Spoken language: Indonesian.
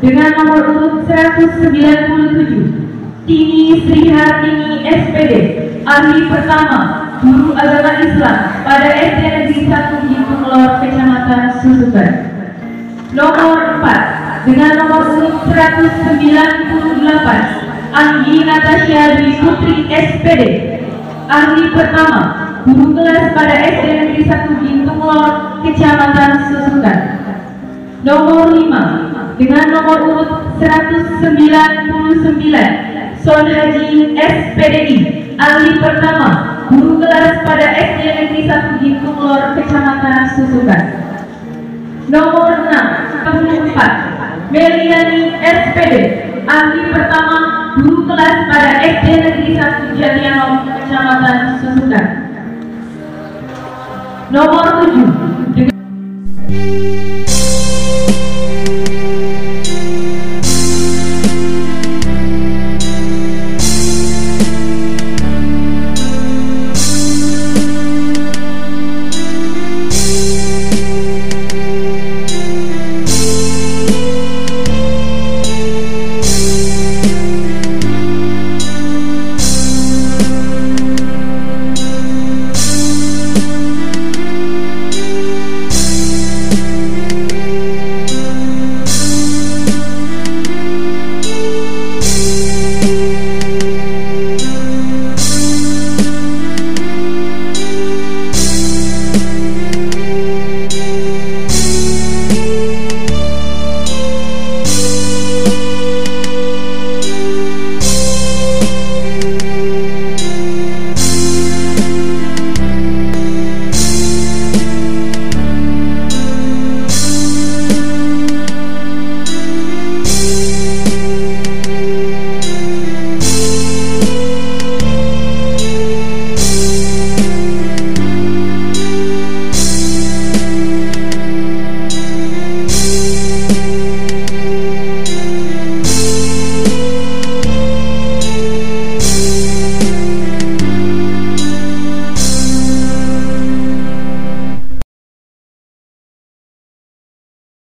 Dengan nomor urut 197, Tini Sri Hartini SPD, ahli pertama, Guru Agama Islam pada SD Negeri 1 Gintung Lor, Kecamatan Susukan. Nomor 4, dengan nomor urut 198, Anggi Natasha Dwi Putri SPD, ahli pertama, Guru kelas pada SD Negeri 1 Gintung Lor, Kecamatan Susukan. Nomor 5, dengan nomor urut 199, Son Haji SPDI, ahli pertama, Guru kelas pada SD Negeri 1 Gintung Lor, Kecamatan Susukan. Nomor 64, Meliani SPD, ahli pertama, Guru kelas pada SD Negeri 1 Jatianom, Kecamatan Susukan. Nomor 7,